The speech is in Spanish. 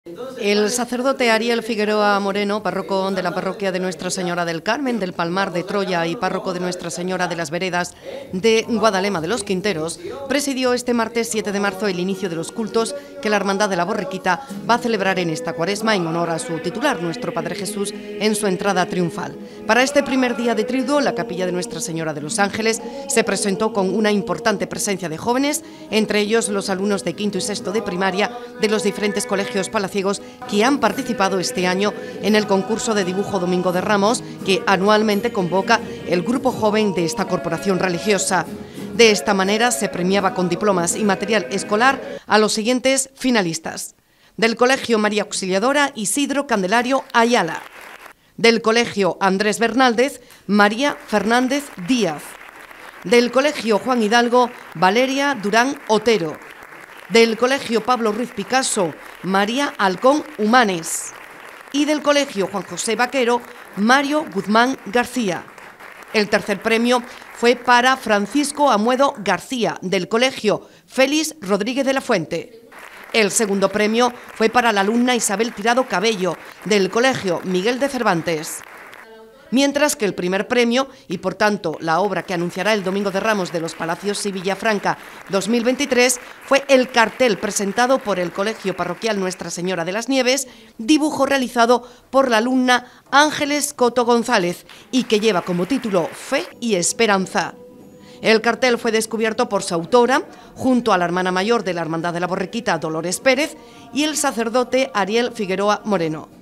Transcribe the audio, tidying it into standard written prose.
El sacerdote Ariel Figueroa Moreno, párroco de la parroquia de Nuestra Señora del Carmen, del Palmar de Troya y párroco de Nuestra Señora de las Veredas de Guadalema de los Quinteros, presidió este martes 7 de marzo el inicio de los cultos que la Hermandad de la Borriquita va a celebrar en esta Cuaresma en honor a su titular, nuestro Padre Jesús, en su entrada triunfal. Para este primer día de triduo, la capilla de Nuestra Señora de los Ángeles se presentó con una importante presencia de jóvenes, entre ellos los alumnos de quinto y sexto de primaria de los diferentes colegios palaciegos que han participado este año en el concurso de dibujo Domingo de Ramos que anualmente convoca el grupo joven de esta corporación religiosa. De esta manera se premiaba con diplomas y material escolar a los siguientes finalistas: del Colegio María Auxiliadora, Isidro Candelario Ayala; del Colegio Andrés Bernaldez, María Fernández Díaz; del Colegio Juan Hidalgo, Valeria Durán Otero; del Colegio Pablo Ruiz Picasso, María Alcón Humanes; y del Colegio Juan José Vaquero, Mario Guzmán García. El tercer premio fue para Francisco Amuedo García, del Colegio Félix Rodríguez de la Fuente. El segundo premio fue para la alumna Isabel Tirado Cabello, del Colegio Miguel de Cervantes. Mientras que el primer premio, y por tanto la obra que anunciará el Domingo de Ramos de los Palacios y Villafranca 2023, fue el cartel presentado por el Colegio Parroquial Nuestra Señora de las Nieves, dibujo realizado por la alumna Ángeles Coto González y que lleva como título Fe y Esperanza. El cartel fue descubierto por su autora, junto a la hermana mayor de la Hermandad de la Borriquita, Dolores Pérez, y el sacerdote Ariel Figueroa Moreno.